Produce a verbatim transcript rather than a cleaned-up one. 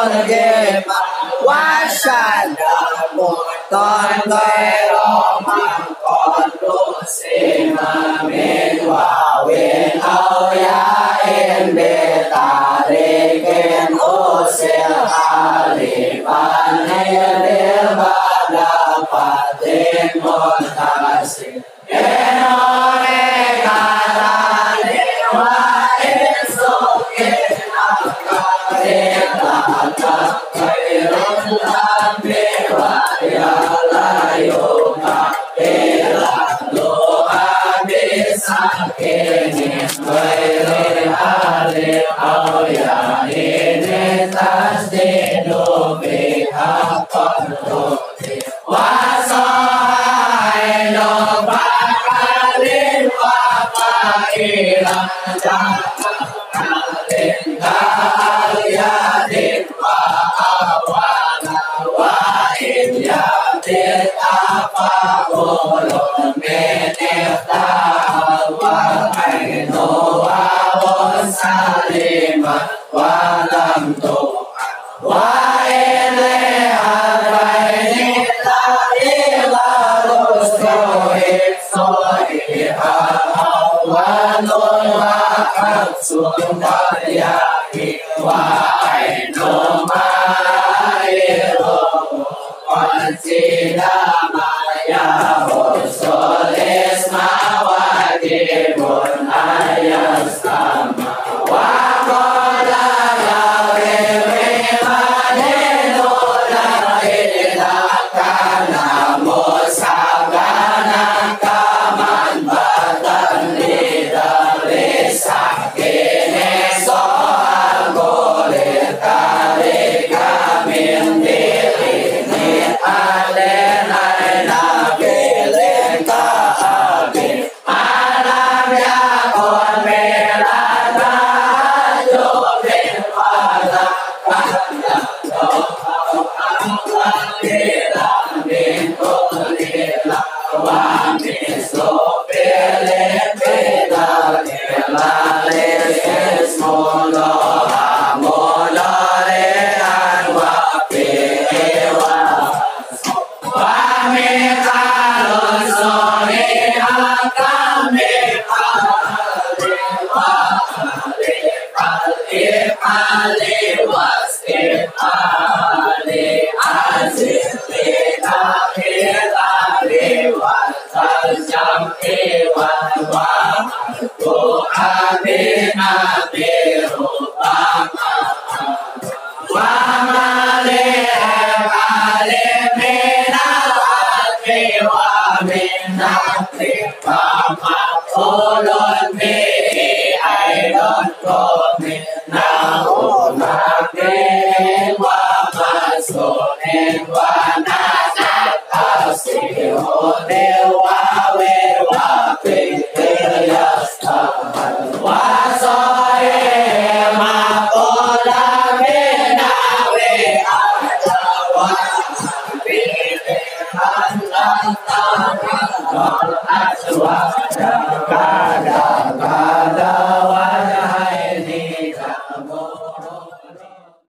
con ghê mà quá xa đời một con ghê đó mà con lúc xin mà mình vào viên âu ya in bê ta đi kênh ô xe ta đi bàn hê đê bà đà bà tên một ta xin kênh ô đê ca ta đi hoa in sô kênh á ca đê ta ta cây rung ta bê hoa ya la yo ca đê la lô a bê sa kê niên vây lê a lê ao ya e nê ta đê đô bê ha con đô bê hoa so hai lô ba ca lê hoa ba e la cha ca lê ca ya đê hoa a hoa la hoa e ya đê ta pha vô lô mê nê ta hoa ai nô hoa vô sa lê ma hoa lam tô hoa e lê a vai nê ta e la lô so e so e ha hoa nô hoa ác xuống hoa ya e hoa ai nô ma e lô con chi đa ma ya ho so les ma wa ke bon aya sa ma wa ko la la re me ma ne no la e la ka na mo sa ga na ka man ba tan le da le sa ke ne so a go le ka le ka men de le a le na na ke le ka a ke a la ya con me la ta yo me pa la ka la do a le la me ko le la wa me so pe le pe la le la le es mo lo a mo lo le an wa pe wa wa me ka lo so me a ka me ka le wa le ka le ka le wa se a le a se le ka ke la le wa sa jam ke wa wa ko a be na be ro pa ma wa ma le ka le me na ke wa me na ke pa ma ko lon me ai lon ko me na o ma ke wa ma so en wa